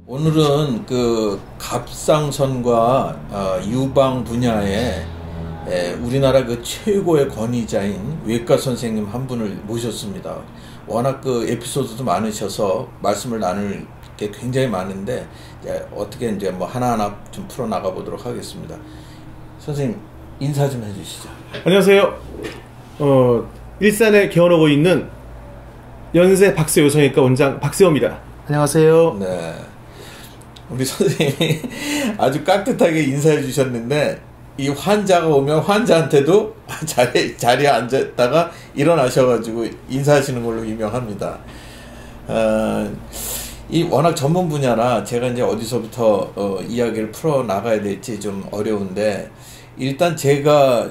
오늘은 그 갑상선과 유방 분야에 우리나라 그 최고의 권위자인 외과 선생님 한 분을 모셨습니다. 워낙 그 에피소드도 많으셔서 말씀을 나눌 게 굉장히 많은데 어떻게 이제 뭐 하나하나 좀 풀어 나가 보도록 하겠습니다. 선생님 인사 좀 해주시죠. 안녕하세요. 일산에 개원하고 있는 연세 박세요성외과 원장 박세호입니다. 안녕하세요. 네. 우리 선생님이 아주 깍듯하게 인사해 주셨는데 이 환자가 오면 환자한테도 자리에 앉았다가 일어나셔가지고 인사하시는 걸로 유명합니다. 이 워낙 전문 분야라 제가 이제 어디서부터 이야기를 풀어 나가야 될지 좀 어려운데 일단 제가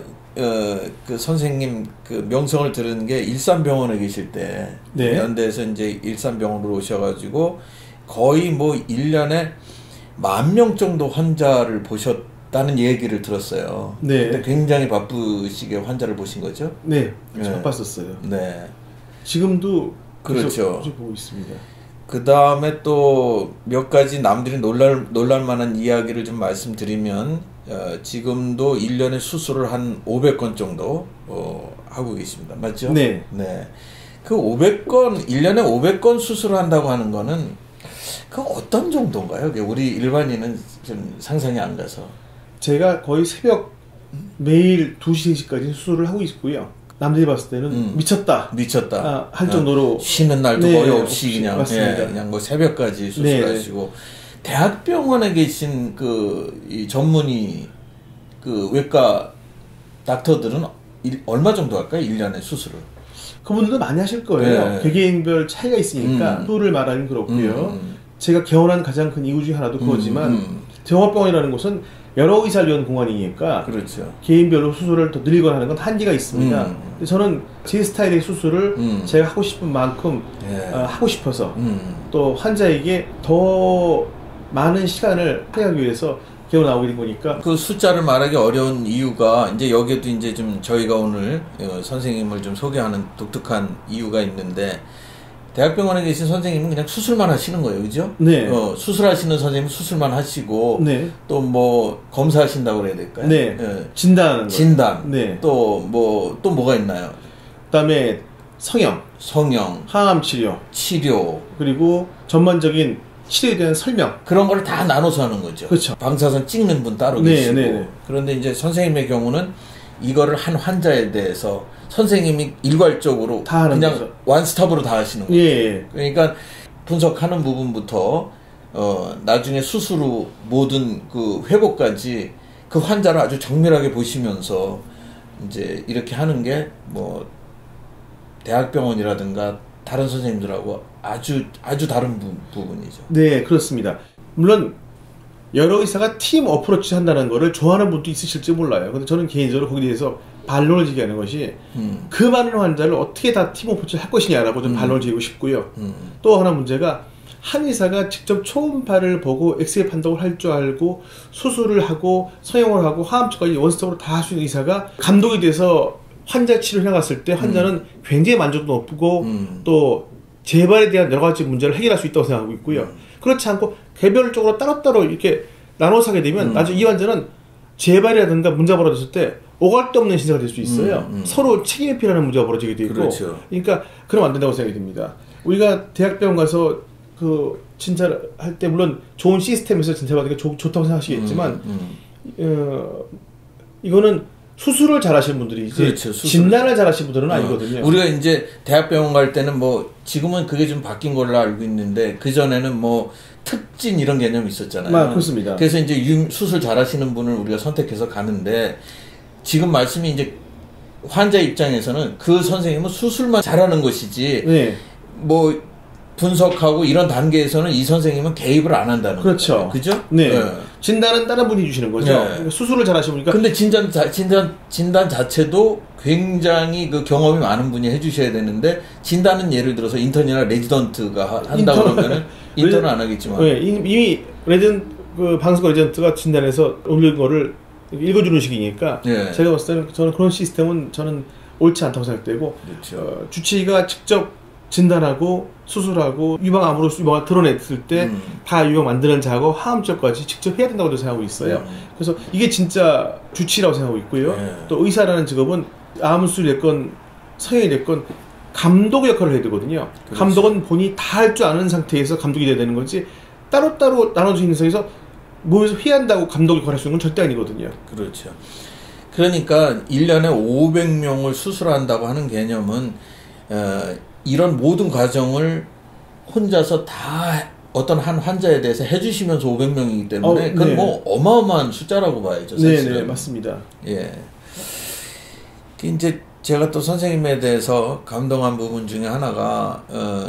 그 선생님 그 명성을 들은 게 일산병원에 계실 때 네. 연대에서 이제 일산병원으로 오셔가지고 거의 뭐 1년에 10,000명 정도 환자를 보셨다는 얘기를 들었어요. 네. 그때 굉장히 바쁘시게 환자를 보신 거죠? 네. 네. 바빴었어요. 네. 지금도 그렇죠. 계속 보고 있습니다. 그 다음에 또 몇 가지 남들이 놀랄 만한 이야기를 좀 말씀드리면 지금도 1년에 수술을 한 500건 정도 하고 계십니다. 맞죠? 네. 네. 그 500건, 1년에 500건 수술을 한다고 하는 거는 그 어떤 정도인가요? 우리 일반인은 좀 상상이 안 가서. 제가 거의 새벽 매일 2시, 3시까지 수술을 하고 있고요. 남들이 봤을 때는 미쳤다 할 정도로 쉬는 날도 네, 거의 없이 그냥 그냥 뭐 새벽까지 수술하시고 네. 대학병원에 계신 이 전문의 그 외과 닥터들은 얼마 정도 할까요? 1년에 수술을? 그분들도 많이 하실 거예요. 네. 개개인별 차이가 있으니까 수를 말하기는 그렇고요. 제가 개원한 가장 큰 이유 중에 하나도 그거지만 종합병원이라는 곳은 여러 의사를 위한 공간이니까 그렇죠. 개인별로 수술을 더 늘리거나 하는 건 한계가 있습니다. 근데 저는 제 스타일의 수술을 제가 하고 싶은 만큼 하고 싶어서 또 환자에게 더 많은 시간을 할애하기 위해서 개원 나오게 된 거니까. 그 숫자를 말하기 어려운 이유가 이제 여기에도 이제 좀 저희가 오늘 선생님을 좀 소개하는 독특한 이유가 있는데 대학병원에 계신 선생님은 그냥 수술만 하시는 거예요, 그죠? 네. 수술하시는 선생님은 수술만 하시고, 네. 또 뭐 검사하신다고 그래야 될까요? 네. 진단하는 거. 진단. 네. 또 뭐가 있나요? 그다음에 성형, 항암 치료, 그리고 전반적인 치료에 대한 설명. 그런 걸 다 나눠서 하는 거죠. 그렇죠. 방사선 찍는 분 따로 네, 계시고. 네. 그런데 이제 선생님의 경우는 이거를 한 환자에 대해서 선생님이 일괄적으로 다 하는 그냥 거죠. 원스톱으로 다 하시는 거죠. 예. 그러니까 분석하는 부분부터 나중에 수술 후 모든 그 회복까지 그 환자를 아주 정밀하게 보시면서 이제 이렇게 하는 게 뭐 대학병원이라든가 다른 선생님들하고 아주 다른 부분이죠. 네, 그렇습니다. 물론 여러 의사가 팀 어프로치 한다는 거를 좋아하는 분도 있으실지 몰라요. 근데 저는 개인적으로 거기에 대해서 반론을 제기하는 것이 그 많은 환자를 어떻게 다 팀 어프로치를 할 것이냐라고 좀 반론을 제기하고 싶고요. 또 하나 문제가 한 의사가 직접 초음파를 보고 엑스레이 판독을 할 줄 알고 수술을 하고 성형을 하고 항암치까지 원스톱으로 다 할 수 있는 의사가 감독이 돼서 환자 치료를 해갔을 때 환자는 굉장히 만족도 높고 또 재발에 대한 여러 가지 문제를 해결할 수 있다고 생각하고 있고요. 그렇지 않고 개별적으로 따로따로 이렇게 나눠서 하게 되면 나중에 이 환자는 재발이라든가 문제가 벌어졌을 때 오갈 데 없는 신세가 될 수 있어요. 서로 책임이 필요한 문제가 벌어지게 되고. 그렇죠. 그러니까 그러면 안 된다고 생각이 듭니다. 우리가 대학병원 가서 그 진찰을 할 때 물론 좋은 시스템에서 진찰받는 게 좋다고 생각하시겠지만 이거는 수술을 잘하시는 분들이 이제 그렇죠, 진단을 잘하시는 분들은 아니거든요. 우리가 이제 대학병원 갈 때는 뭐 지금은 그게 좀 바뀐 걸로 알고 있는데 그 전에는 뭐 특진 이런 개념이 있었잖아요. 그렇습니다. 그래서 이제 수술 잘하시는 분을 우리가 선택해서 가는데 지금 말씀이 이제 환자 입장에서는 그 선생님은 수술만 잘하는 것이지 네. 뭐 분석하고 이런 단계에서는 이 선생님은 개입을 안 한다는 그렇죠. 거예요. 그죠? 네. 진단은 다른 분이 주시는 거죠. 네. 수술을 잘하시니까. 근데 진단 자체도 굉장히 그 경험이 많은 분이 해주셔야 되는데 진단은 예를 들어서 인턴이나 레지던트가 한다고 그러면은 인턴은 안 하겠지만. 네. 이미 방송국 레지던트가 진단해서 올린 거를 읽어주는 식이니까. 네. 제가 봤을 때는 저는 그런 시스템은 옳지 않다고 생각되고. 그렇죠. 주치의가 직접 진단하고 수술하고 유방암으로 유방을 드러냈을 때 다 유방 만드는 작업, 항암치료까지 직접 해야 된다고 생각하고 있어요. 그래서 이게 진짜 주치라고 생각하고 있고요. 또 의사라는 직업은 암 수술이 됐건 성형이 됐건 감독 역할을 해야 되거든요. 그렇죠. 감독은 본인이 다 할 줄 아는 상태에서 감독이 돼야 되는 거지 따로따로 나눠져 있는 상황에서 몸에서 회한다고 감독 역할을 할 수 있는 건 절대 아니거든요. 그렇죠. 그러니까 1년에 500명을 수술한다고 하는 개념은 이런 모든 과정을 혼자서 다 어떤 한 환자에 대해서 해주시면서 500명이기 때문에 그건 네. 뭐 어마어마한 숫자라고 봐야죠. 사실은. 네, 맞습니다. 예. 이제 제가 또 선생님에 대해서 감동한 부분 중에 하나가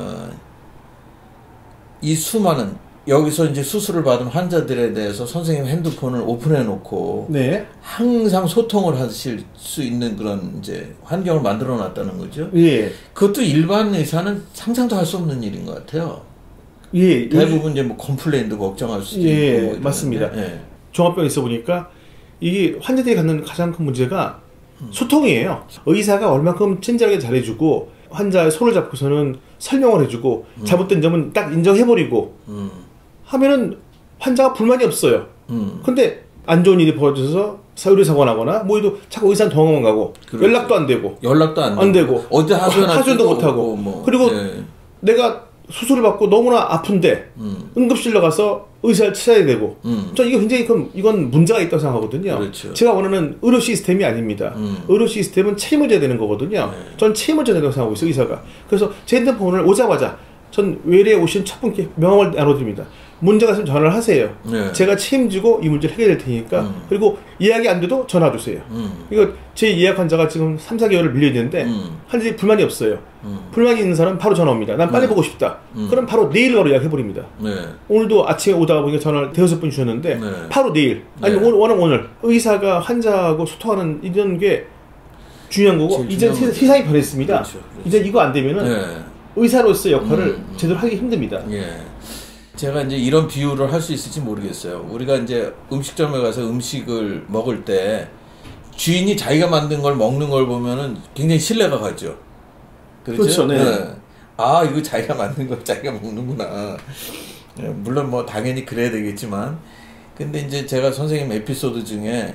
이 수많은 여기서 이제 수술을 받은 환자들에 대해서 선생님 핸드폰을 오픈해 놓고 네. 항상 소통을 하실 수 있는 그런 이제 환경을 만들어 놨다는 거죠. 예. 그것도 일반 의사는 상상도 할 수 없는 일인 것 같아요. 예. 대부분 이제 뭐 컴플레인도 걱정할 수도 예, 있고. 뭐 맞습니다. 예. 종합병 있어 보니까 이게 환자들이 갖는 가장 큰 문제가 소통이에요. 의사가 얼마큼 친절하게 잘해주고 환자의 손을 잡고서는 설명을 해주고 잘못된 점은 딱 인정해버리고 하면은 환자가 불만이 없어요. 근데 안 좋은 일이 벌어져서 의료사고 나거나 뭐해도 자꾸 의사는 도망만 가고 그렇죠. 연락도 안 되고 어제 하소연도 못하고 뭐. 그리고 네. 내가 수술을 받고 너무나 아픈데 응급실로 가서 의사를 찾아야 되고 저 이게 굉장히 이건 문제가 있다고 생각하거든요. 그렇죠. 제가 원하는 의료 시스템이 아닙니다. 의료 시스템은 책임을 져야 되는 거거든요. 네. 전 책임을 져야 된다고 생각하고 있어요. 의사가. 그래서 제 핸드폰을 오자마자 전 외래에 오신 첫 분께 명함을 나눠드립니다. 문제가 있으면 전화를 하세요. 네. 제가 책임지고 이 문제를 해결할 테니까 그리고 예약이 안 돼도 전화 주세요. 이거 제 예약 환자가 지금 3, 4개월을 밀려있는데 환자들이 불만이 없어요. 불만이 있는 사람은 바로 전화 옵니다. 난 빨리 보고 싶다. 그럼 바로 내일 바로 예약해버립니다. 네. 오늘도 아침에 오다가 보니까 전화를 5분 주셨는데 네. 바로 내일 아니 네. 오늘 의사가 환자하고 소통하는 이런 게 중요한 거고 이제 세상이 변했습니다. 그렇죠. 이제 이거 안 되면은 네. 의사로서의 역할을 제대로 하기 힘듭니다. 예. 제가 이제 이런 비유를 할 수 있을지 모르겠어요. 우리가 이제 음식점에 가서 음식을 먹을 때 주인이 자기가 만든 걸 먹는 걸 보면은 굉장히 신뢰가 가죠. 그렇죠. 네. 네. 아, 이거 자기가 만든 걸 자기가 먹는구나. 물론 뭐 당연히 그래야 되겠지만, 근데 이제 제가 선생님 에피소드 중에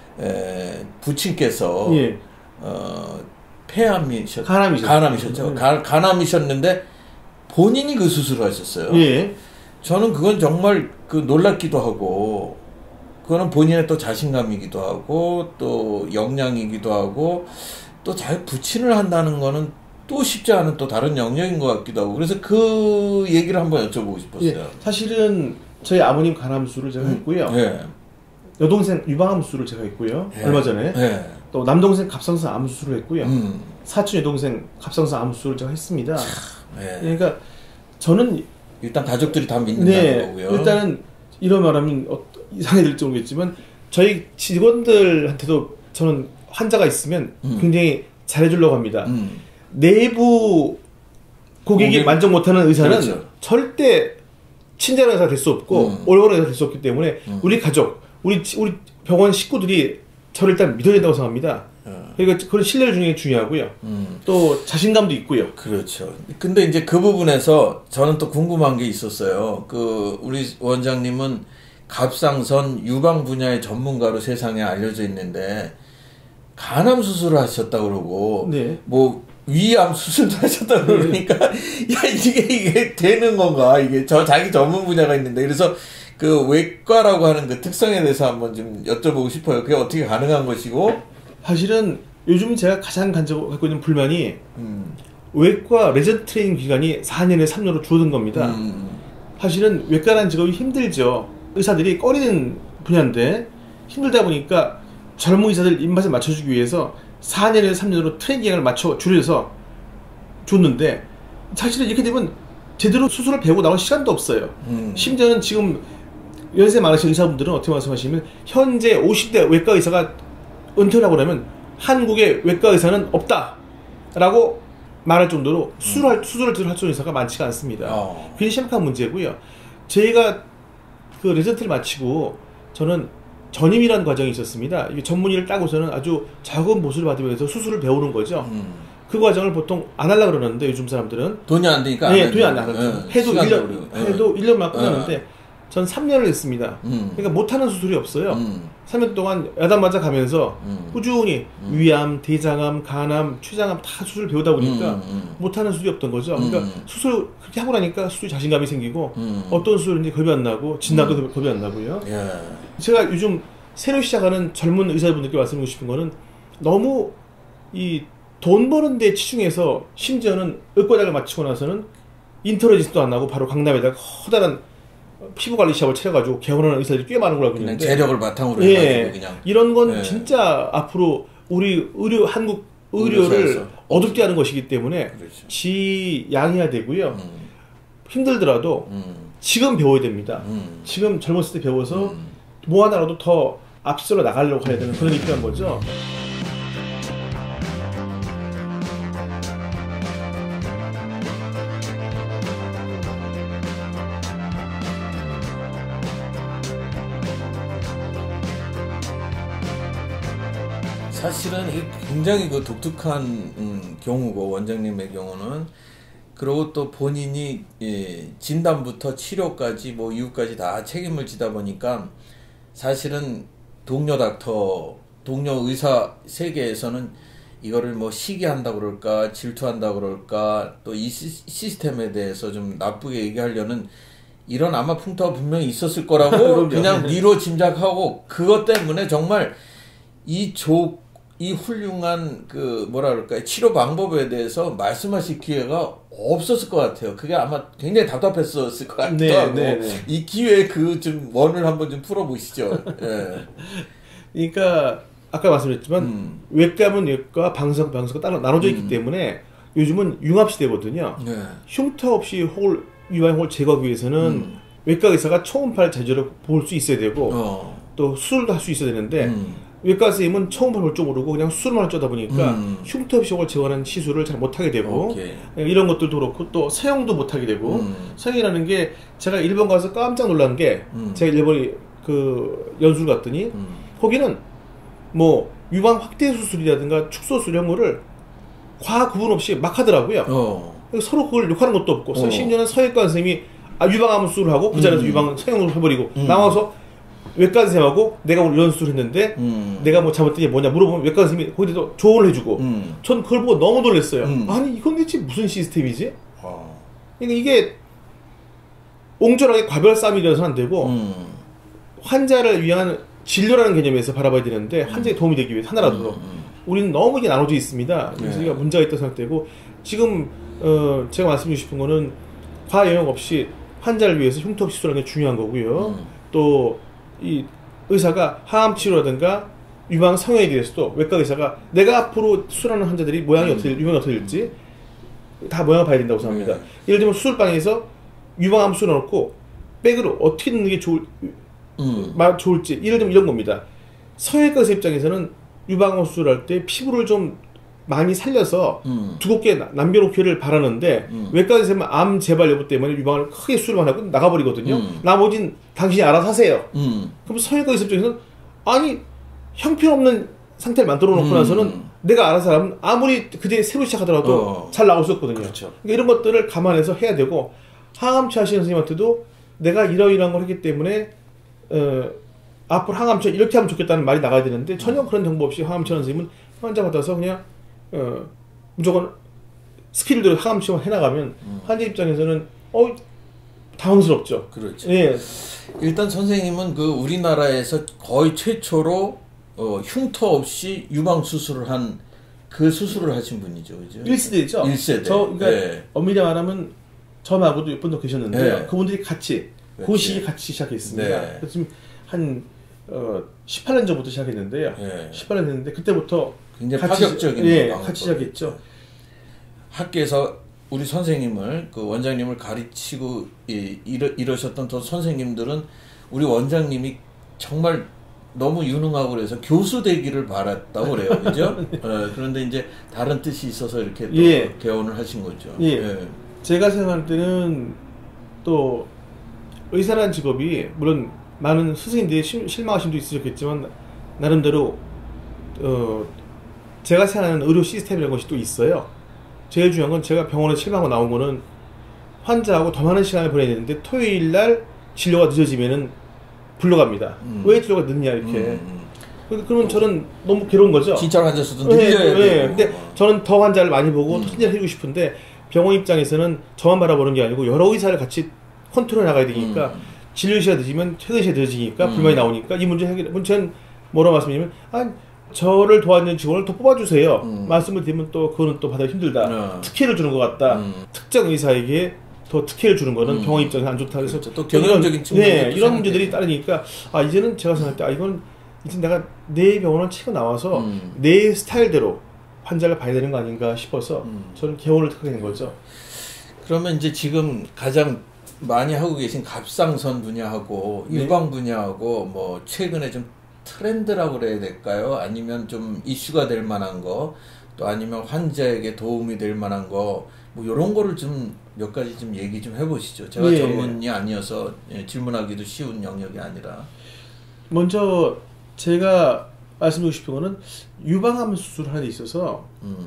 부친께서 예. 간암이셨죠. 간암이셨는데 본인이 그 수술을 하셨어요. 예. 저는 그건 정말 놀랍기도 하고, 그거는 본인의 또 자신감이기도 하고, 또 역량이기도 하고, 또 잘 부친을 한다는 거는 또 쉽지 않은 또 다른 영역인 것 같기도 하고, 그래서 그 얘기를 한번 여쭤보고 싶었어요. 예. 사실은 저희 아버님 간암수술을 제가 했고요. 예. 여동생 유방암수술을 제가 했고요. 예. 얼마 전에. 예. 또 남동생 갑상선 암수술을 했고요. 사촌 여동생 갑상선 암수술을 제가 했습니다. 예. 그러니까 저는 일단 가족들이 다 믿는다는 거고요. 일단은 이런 말하면 이상해 될지 모르겠지만 저희 직원들한테도 저는 환자가 있으면 굉장히 잘해주려고 합니다. 내부 고객이 만족 못하는 의사는 그렇죠. 절대 친절한 의사가 될 수 없고 올바른 의사가 될 수 없기 때문에 우리 가족, 우리 병원 식구들이 저를 일단 믿어야 된다고 생각합니다. 그러니까 그런 신뢰를 주는 게 중요하고요. 또 자신감도 있고요. 그렇죠. 근데 이제 그 부분에서 저는 또 궁금한 게 있었어요. 우리 원장님은 갑상선 유방 분야의 전문가로 세상에 알려져 있는데 간암 수술을 하셨다 그러고 네. 뭐 위암 수술도 하셨다 그러니까 야 이게 되는 건가? 이게 자기 전문 분야가 있는데 그래서 그 외과라고 하는 그 특성에 대해서 한번 좀 여쭤보고 싶어요. 그게 어떻게 가능한 것이고? 사실은 요즘 제가 가장 갖고 있는 불만이 외과 레전트 트레이닝 기간이 4년에 3년으로 줄어든 겁니다. 사실은 외과라는 직업이 힘들죠. 의사들이 꺼리는 분야인데 힘들다 보니까 젊은 의사들 입맛에 맞춰주기 위해서 4년에서 3년으로 트레이닝 기간을 줄여서 줬는데 사실은 이렇게 되면 제대로 수술을 배우고 나올 시간도 없어요. 심지어는 지금 연세 많으신 의사분들은 어떻게 말씀하시면 현재 50대 외과 의사가 은퇴를 하고 나면 한국의 외과 의사는 없다라고 말할 정도로 수술을 할 수 있는 의사가 많지가 않습니다. 굉장히 심각한 문제고요. 저희가 그 레전트를 마치고 저는 전임이라는 과정이 있었습니다. 이게 전문의를 따고서는 아주 작은 보수를 받으면서 수술을 배우는 거죠. 그 과정을 보통 안 하려고 그러는데 요즘 사람들은 돈이 안 되니까 네, 돈이 안 나가죠. 해도 1년만 끝나는데 전 3년을 했습니다. 그러니까 못하는 수술이 없어요. 3년 동안 야단 맞아 가면서 꾸준히 위암, 대장암, 간암, 췌장암 다 수술 배우다 보니까 못하는 수술이 없던 거죠. 그러니까 수술 그렇게 하고 나니까 수술 자신감이 생기고 어떤 수술인지 겁이 안 나고 진단도 겁이 안 나고요. 제가 요즘 새로 시작하는 젊은 의사분들께 말씀드리고 싶은 거는 너무 이 돈 버는 데 치중해서 심지어는 의과대학을 마치고 나서는 인터넷도 안 하고 바로 강남에다가 커다란 피부관리 시합을 차려가지고 개원하는 의사들이 꽤 많은 걸로 알고 있는데 그냥 재력을 바탕으로 해가지고 그냥 이런 건 진짜 앞으로 우리 한국 의료를 어둡게 하는 것이기 때문에 그렇죠. 지양해야 되고요. 힘들더라도 지금 배워야 됩니다. 지금 젊었을 때 배워서 뭐 하나라도 더 앞서러 나가려고 해야 되는 그런 입장인 거죠. 사실은 이게 굉장히 그 독특한 경우고 원장님의 경우는 그리고 또 본인이 진단부터 치료까지 뭐 이후까지 다 책임을 지다 보니까 사실은 동료 의사 세계에서는 이거를 뭐 시기한다 그럴까 질투한다 그럴까 또 이 시스템에 대해서 좀 나쁘게 얘기하려는 이런 아마 풍토가 분명히 있었을 거라고 그냥 미로 짐작하고 그것 때문에 정말 이 훌륭한 그 뭐라 그럴까요 치료 방법에 대해서 말씀하실 기회가 없었을 것 같아요. 그게 아마 굉장히 답답했었을 것 같기도 하고 이 기회에 그 좀 원을 한번 좀 풀어보시죠. 그러니까 아까 말씀드렸지만 외과면 외과, 방사가 따로 나눠져 있기 때문에 요즘은 융합 시대거든요. 흉터 없이 유방암을 제거하기 위해서는 외과 의사가 초음파를 제대로 볼 수 있어야 되고 또 수술도 할 수 있어야 되는데 외과 선생님은 초음파를 볼 줄 모르고 그냥 수술만 할 줄 알다 보니까 흉터 없이 혹을 제거하는 시술을 잘 못하게 되고 이런 것들도 그렇고 또 서형도 못하게 되고 서형이라는 게 제가 일본 가서 깜짝 놀란 게 제가 일본에 그 연수를 갔더니 거기는 뭐 유방 확대 수술이라든가 축소 수술 이런 거를 과학 구분 없이 막 하더라고요. 서로 그걸 욕하는 것도 없고 심지어는 서해과 선생님이 유방암 수술을 하고 그 자리에서 유방 서형으로 해버리고 나와서 외과 선생님하고 내가 오늘 이런 수술을 했는데 내가 뭐 잘못된 게 뭐냐 물어보면 외과 선생님이 거기서 조언을 해주고 전 그걸 보고 너무 놀랐어요. 아니 이건 대체 무슨 시스템이지? 그러니까 이게 옹졸하게 과별 싸움이 되어서는 안 되고 환자를 위한 진료라는 개념에서 바라봐야 되는데 환자에 도움이 되기 위해 하나라도 우리는 너무 이게 나눠져 있습니다. 그래서 이게 문제가 있다고 생각되고 지금 제가 말씀드리고 싶은 거는 과영역 없이 환자를 위해서 흉터 없이 수술하는 게 중요한 거고요. 또 이 의사가 항암 치료라든가 유방 성형에 대해서도 외과 의사가 내가 앞으로 수술하는 환자들이 유방이 어떻게 될지 다 모양을 봐야 된다고 생각합니다. 예를 들면 수술방에서 유방암 수술을 넣고 백으로 어떻게 넣는 게 좋을지 예를 들면 이런 겁니다. 성형외과 의사 입장에서는 유방암 수술할 때 피부를 좀 많이 살려서 두껍게 남겨놓기를 바라는데 외과 의사는 암 재발 여부 때문에 유방을 크게 수술만 하고 나가버리거든요. 나머진 당신이 알아서 하세요. 그럼 성형외과 의사 입장에서는 아니 형편없는 상태를 만들어 놓고 나서는 내가 알아서 하면 아무리 그때 새로 시작하더라도 잘 나올 수 없거든요. 그렇죠. 그러니까 이런 것들을 감안해서 해야 되고 항암치 하시는 선생님한테도 내가 이러이러한 걸 했기 때문에 앞으로 항암치 이렇게 하면 좋겠다는 말이 나가야 되는데 전혀 그런 정보 없이 항암치 하는 선생님은 환자 받아서 그냥 무조건 스킬대로 항암치료만 해나가면 환자 입장에서는 당황스럽죠. 그렇죠. 예. 일단 선생님은 그 우리나라에서 거의 최초로 흉터 없이 유방 수술을 한 그 수술을 하신 분이죠, 그죠? 1세대죠. 1세대. 그러니까 엄밀히 말하면 저 말고도 몇 분 더 계셨는데요. 그분들이 같이 그 시기에 같이 시작했습니다. 그래서 지금 한 18년 전부터 시작했는데요. 18년 됐는데 그때부터 굉장히 파격적인 같이 시작했죠. 학교에서 우리 선생님을 그 원장님을 가르치고 이러셨던 또 선생님들은 우리 원장님이 정말 너무 유능하고 그래서 교수 되기를 바랐다고 그래요, 그죠? 그런데 이제 다른 뜻이 있어서 이렇게 또 개원을 하신 거죠. 제가 생각할 때는 또 의사라는 직업이 물론 많은 스승님들이 실망하신 분도 있으셨겠지만 나름대로 제가 생각하는 의료 시스템이라는 것이 또 있어요. 제일 중요한 건 제가 병원에 실망하고 나온 거는 환자하고 더 많은 시간을 보내야 되는데 토요일 날 진료가 늦어지면은 불러갑니다. 왜 진료가 늦냐 이렇게. 그러면 저는 너무 괴로운 거죠. 진짜 환자 수도 늘려야 돼요. 근데 저는 더 환자를 많이 보고 더 친절을 해주고 싶은데 병원 입장에서는 저만 바라보는 게 아니고 여러 의사를 같이 컨트롤 나가야 되니까 진료 시간 늦으면 퇴근 시간 늦어지니까 불만이 나오니까 이 문제 해결. 저는 뭐라고 말씀드리면 저를 도와주는 직원을 더 뽑아주세요. 말씀을 드리면 또 그거는 또 받아기 힘들다. 특혜를 주는 것 같다. 특정 의사에게 더 특혜를 주는 거는 병원 입장에서 안 좋다. 그래서 그렇죠. 또 경영적인 측면에 이런 문제들이 따르니까 이제는 제가 생각할 때 이건 이제 내가 내 병원을 치고 나와서 내 스타일대로 환자를 봐야 되는 거 아닌가 싶어서 저는 개원을 택하게 된 거죠. 그러면 이제 지금 가장 많이 하고 계신 갑상선 분야하고 유방 분야하고 뭐 최근에 좀 트렌드라고 그래야 될까요? 아니면 좀 이슈가 될 만한 거, 또 아니면 환자에게 도움이 될 만한 거, 뭐 이런 거를 좀 몇 가지 좀 얘기 좀 해보시죠. 제가 전문이 아니어서 질문하기도 쉬운 영역이 아니라. 먼저 제가 말씀드리고 싶은 거는 유방암 수술을 하는 데 있어서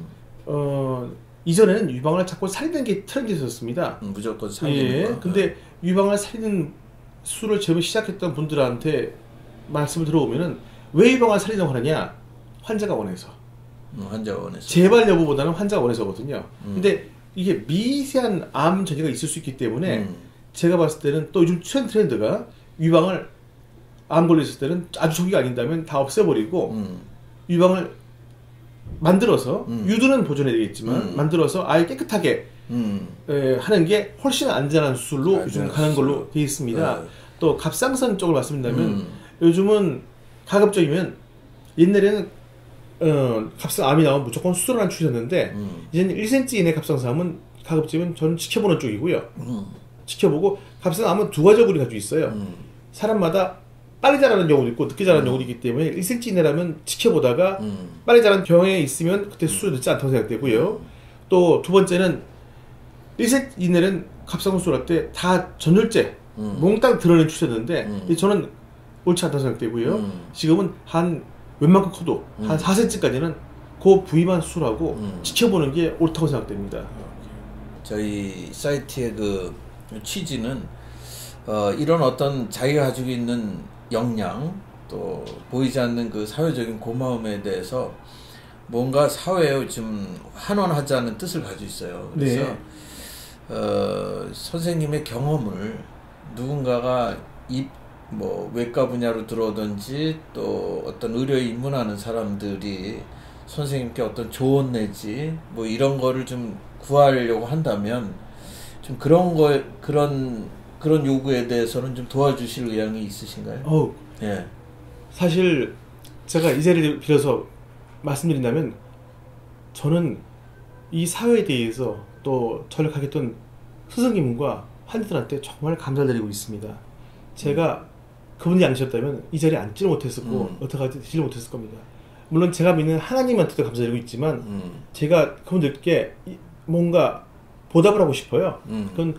이전에는 유방을 자꾸 살리는 게 트렌드였었습니다. 무조건 살리는 거. 근데 유방을 살리는 수술을 처음 시작했던 분들한테 말씀을 들어보면은 왜 유방을 살리려고 하느냐? 환자가 원해서. 환자가 원해서. 재발 여부보다는 환자가 원해서거든요. 근데 이게 미세한 암 전이가 있을 수 있기 때문에 제가 봤을 때는 또 요즘 트렌드가 유방을 암 걸렸을 때는 아주 초기가 아닌다면 다 없애버리고 유방을 만들어서 유두는 보존해야 되겠지만 만들어서 아예 깨끗하게 하는 게 훨씬 안전한 수술로 요즘 가는 걸로 되어 있습니다. 또 갑상선 쪽을 말씀드리면 요즘은 가급적이면 옛날에는 갑상암이 나오면 무조건 수술을 안 추셨는데 이제는 1cm 이내 갑상선암은 가급적이면 저는 지켜보는 쪽이고요. 지켜보고 갑상암은 두 가지 부분이 가지고 있어요. 사람마다 빨리 자라는 경우도 있고 늦게 자라는 경우도 있기 때문에 1cm 이내라면 지켜보다가 빨리 자라는 병에 있으면 그때 수술 늦지 않다고 생각되고요. 또 두 번째는 1cm 이내는 갑상선 수술할 때 다 전율제 몽땅 드러낸 추세였는데 저는 옳지 않다고 생각되고요. 지금은 한 웬만큼 커도 한 4cm까지는 그 부위만 수술하고 지켜보는 게 옳다고 생각됩니다. 저희 사이트의 그 취지는 이런 어떤 자기가 가지고 있는 역량, 또 보이지 않는 그 사회적인 고마움에 대해서 뭔가 사회에 좀 환원하자는 뜻을 가지고 있어요. 그래서 선생님의 경험을 누군가가 뭐 외과 분야로 들어오든지 또 어떤 의료에 입문하는 사람들이 선생님께 어떤 조언 내지 뭐 이런 거를 좀 구하려고 한다면 좀 그런 요구에 대해서는 좀 도와주실 의향이 있으신가요? 예. 사실 제가 이 자리를 빌어서 말씀드린다면 저는 이 사회에 대해서 또 저를 가르쳤던 스승님과 환자들한테 정말 감사드리고 있습니다. 제가 그분이 아니셨다면 이 자리에 앉지를 못했었고 어떻게 하지를 못했을 겁니다. 물론 제가 믿는 하나님한테도 감사드리고 있지만 제가 그분들께 뭔가 보답을 하고 싶어요. 그건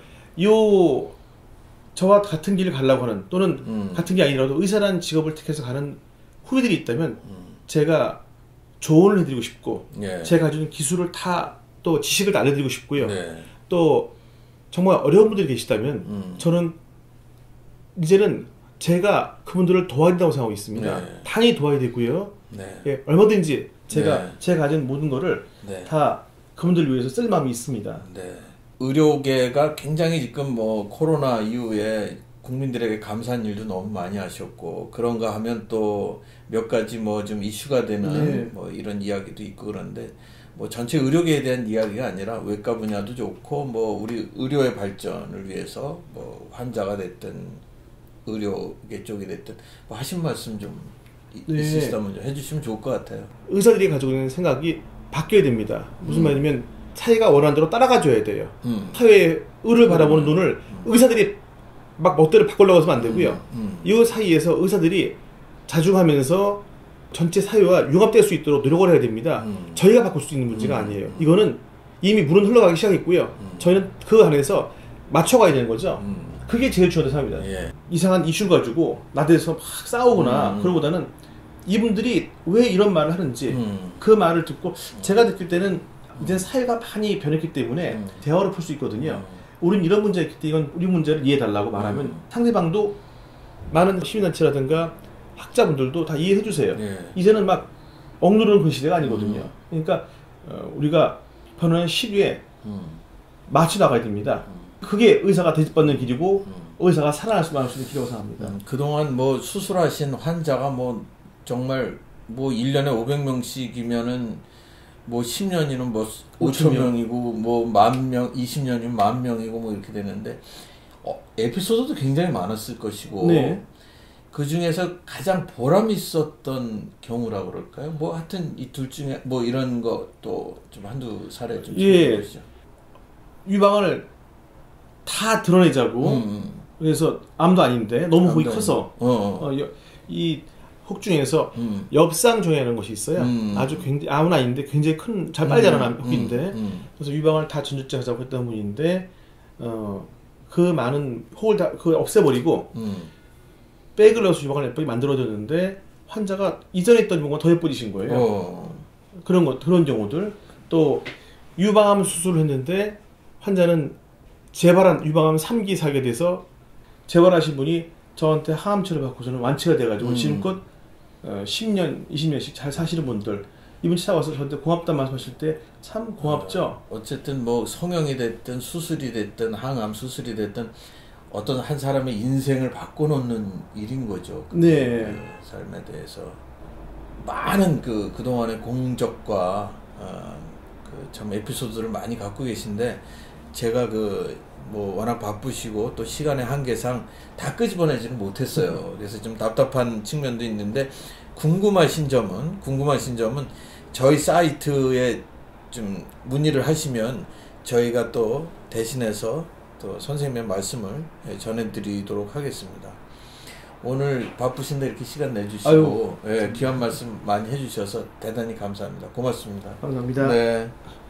저와 같은 길을 가려고 하는 또는 같은 게 아니라도 의사라는 직업을 택해서 가는 후배들이 있다면 제가 조언을 해드리고 싶고 제가 가지고 있는 기술을 다 또 지식을 알려드리고 싶고요. 또 정말 어려운 분들이 계시다면 저는 이제는 제가 그분들을 도와야 된다고 생각하고 있습니다. 당연히 도와야 되고요. 얼마든지 제가 가진 모든 거를 다 그분들을 위해서 쓸 마음이 있습니다. 의료계가 굉장히 지금 뭐 코로나 이후에 국민들에게 감사한 일도 너무 많이 하셨고 그런가 하면 또 몇 가지 뭐 좀 이슈가 되는 뭐 이런 이야기도 있고 그런데 뭐 전체 의료계에 대한 이야기가 아니라 외과 분야도 좋고 뭐 우리 의료의 발전을 위해서 뭐 환자가 됐든 의료계 쪽이 됐든 뭐 하신 말씀 좀 있으시다면 좀 해주시면 좋을 것 같아요. 의사들이 가지고 있는 생각이 바뀌어야 됩니다. 무슨 말이냐면 사회가 원하는 대로 따라가줘야 돼요. 사회의 의를 바라보는 눈을 의사들이 막 멋대로 바꾸려고 하면 안 되고요. 이 사이에서 의사들이 자중하면서 전체 사회와 융합될 수 있도록 노력을 해야 됩니다. 저희가 바꿀 수 있는 문제가 아니에요. 이거는 이미 물은 흘러가기 시작했고요. 저희는 그 안에서 맞춰가야 되는 거죠. 그게 제일 중요하다고 생각합니다. 이상한 이슈 가지고 나대서 막 싸우거나 그러보다는 이분들이 왜 이런 말을 하는지 그 말을 듣고 제가 느낄 때는 이제는 사회가 많이 변했기 때문에 대화로 풀 수 있거든요. 우린 이런 문제가 있기 때문에 이건 우리 문제를 이해해달라고 말하면 상대방도 많은 시민단체라든가 학자분들도 다 이해해 주세요. 이제는 막 억누르는 그 시대가 아니거든요. 그러니까 우리가 비판하는 시류에 맞춰 나가야 됩니다. 그게 의사가 대접받는 길이고 의사가 살아날 수만 있는 길이라고 생각합니다. 그동안 뭐 수술하신 환자가 뭐 정말 뭐 1년에 500명씩이면은 뭐 10년이면 뭐 5,000명이고 뭐 10,000명, 20년이면 10,000명이고 뭐 이렇게 되는데 에피소드도 굉장히 많았을 것이고 네. 그 중에서 가장 보람 있었던 경우라고 그럴까요? 뭐 하여튼 이 둘 중에 뭐 이런 것도 좀 한두 사례 좀 보시죠. 유방을 다 드러내자고 그래서 암도 아닌데 너무 폭이 커서 이 혹중에서 엽상종이라는 것이 있어요. 아주 굉장히 암은 아닌데 굉장히 큰 잘 빨리 자라는 혹인데 그래서 유방을 다 전주증하자고 했던 분인데 그 많은 혹을 다 없애버리고 백을 넣어서 유방을 예쁘게 만들어줬는데 환자가 이전에 있던 유방보다 더 예뻐지신 거예요. 그런 경우들. 또 유방암 수술을 했는데 환자는 재발한 유방암 3기 4기 돼서 재발하신 분이 저한테 항암치료 받고 저는 완치가 돼가지고 지금껏 10년, 20년씩 잘 사시는 분들 이분 찾아와서 저한테 고맙다는 말씀하실 때 참 고맙죠. 어쨌든 뭐 성형이 됐든 수술이 됐든 항암 수술이 됐든 어떤 한 사람의 인생을 바꿔놓는 일인 거죠. 네. 삶에 대해서 많은 그동안의 공적과 참 에피소드를 많이 갖고 계신데 제가 뭐 워낙 바쁘시고 또 시간의 한계상 다 끄집어내지는 못했어요. 그래서 좀 답답한 측면도 있는데 궁금하신 점은 저희 사이트에 좀 문의를 하시면 저희가 또 대신해서 또 선생님의 말씀을 전해드리도록 하겠습니다. 오늘 바쁘신데 이렇게 시간 내주시고 귀한 말씀 많이 해주셔서 대단히 감사합니다. 고맙습니다. 감사합니다. 네.